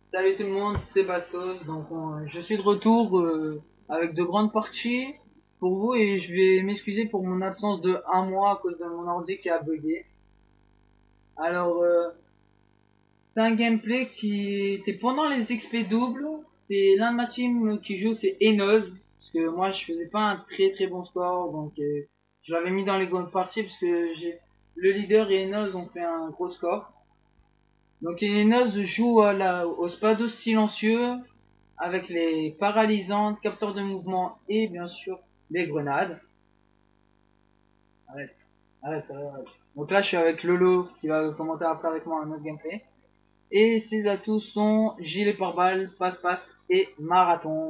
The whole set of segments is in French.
Salut tout le monde, c'est Bastos. Donc je suis de retour avec de grandes parties pour vous et je vais m'excuser pour mon absence de un mois à cause de mon ordi qui a bugué. Alors c'est un gameplay qui était pendant les XP doubles. C'est l'un de ma team qui joue, c'est Enoz. Parce que moi je faisais pas un très très bon score, donc je l'avais mis dans les grandes parties parce que le leader et Enoz ont fait un gros score. Donc Enoz joue au Spados silencieux avec les paralysantes, capteurs de mouvement et bien sûr les grenades. Arrête, arrête. Donc là je suis avec Lolo qui va commenter après avec moi un autre gameplay. Et ses atouts sont gilet pare-balles, passe-passe et marathon.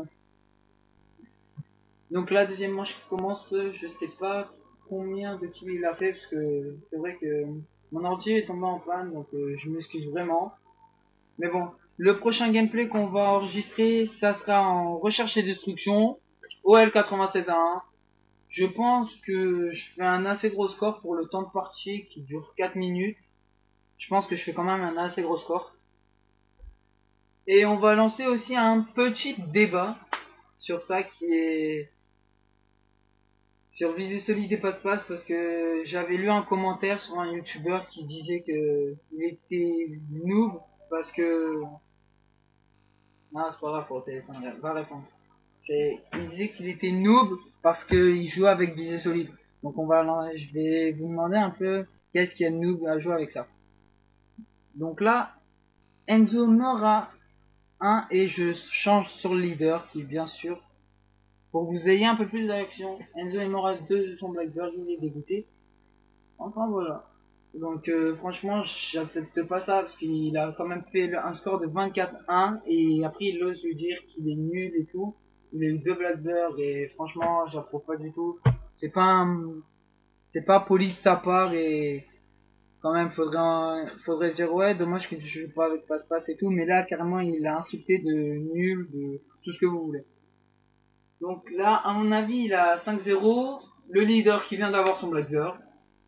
Donc là deuxième manche qui commence, je sais pas combien de kills il a fait parce que c'est vrai que mon ordi est tombé en panne donc je m'excuse vraiment. Mais bon, le prochain gameplay qu'on va enregistrer, ça sera en recherche et destruction, OL 96-1. Je pense que je fais un assez gros score pour le temps de partie qui dure 4 minutes. Je pense que je fais quand même un assez gros score. Et on va lancer aussi un petit débat sur ça qui est sur Visée Solide et Passe-Passe parce que j'avais lu un commentaire sur un youtubeur qui disait que il était noob parce que... Non, c'est pas grave pour le téléphone, va répondre. Il disait qu'il était noob parce qu'il joue avec visée solide. Donc je vais vous demander un peu qu'est-ce qu'il y a de noob à jouer avec ça. Donc là, Enzo meurt à 1 et je change sur le leader qui bien sûr, pour que vous ayez un peu plus d'action, Enzo est mort à 2 de son Blackbird, il est dégoûté. Enfin voilà. Donc franchement, j'accepte pas ça parce qu'il a quand même fait un score de 24-1 et après il ose lui dire qu'il est nul et tout. Il a eu 2 Blackbird et franchement, j'approuve pas du tout. C'est pas c'est pas poli de sa part et quand même faudrait dire ouais, dommage que je joue pas avec passe-passe et tout, mais là carrément il a insulté de nul, de tout ce que vous voulez. Donc là, à mon avis, il a 5-0, le leader qui vient d'avoir son Blackbird.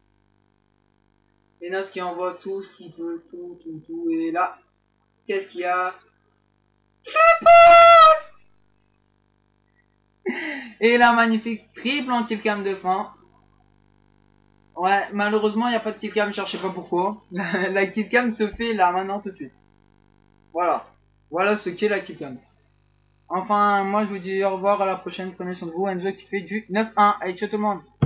Enos qui envoie tout ce qu'il peut, tout. Et là, qu'est-ce qu'il y a? Et la magnifique triple anti-cam de fin. Ouais, malheureusement, il n'y a pas de killcam, cherchez pas pourquoi. La killcam se fait là, maintenant, tout de suite. Voilà. Voilà ce qu'est la killcam. Enfin, moi, je vous dis au revoir, à la prochaine. Prenez soin de vous. Enzo qui fait du 9-1. Allez, ciao tout le monde.